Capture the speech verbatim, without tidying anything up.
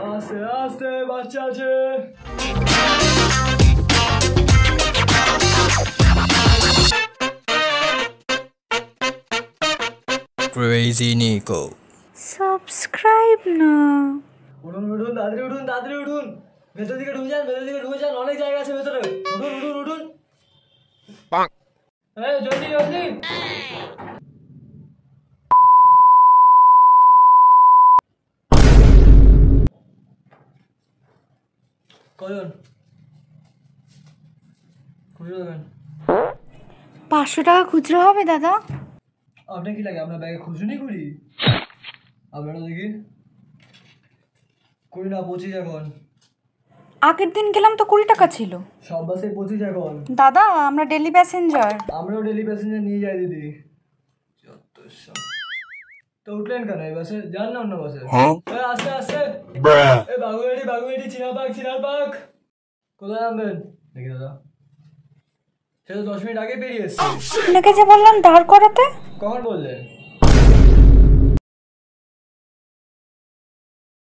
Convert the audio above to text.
আস্তে আস্তে বাচ্চা আছে। CRAZINICAL সাবস্ক্রাইব না। উঠুন উঠুন তাড়াতাড়ি উঠুন তাড়াতাড়ি উঠুন, ভেতর দিকে ঢুকে যান, ভেতর দিকে ঢুকে যান, অনেক জায়গা আছে ভেতরে। উঠুন উঠুন উঠুন, এই জলদি জলদি। কজন খুচরো দেবেন? পাঁচশো টাকা খুচরো হবে দাদা? আপনার কি লাগে আপনার ব্যাগে খুচরো নেই করি? আপনারা দেখি কুড়ি না পঁচিশ এখন। আগের দিন গেলাম তো কুড়ি টাকা ছিল। সব বাসে পঁচিশ এখন দাদা আমরা ডেলি প্যাসেঞ্জার। আমরাও ডেলি প্যাসেঞ্জার নিয়ে যাই দিদি। তো উঠলেন কেন এই বাসে? যান না অন্য বাসে। আস্তে আস্তে। এই বাগুয়াটি বাগুয়াটি চিনাপাক চিনাপাক। কোথায় নামবেন দেখি দাদা? সে তো দশ মিনিট আগে বেরিয়ে এসছে। আপনাকে যে বললাম দাঁড় করাতে। কখন বললেন?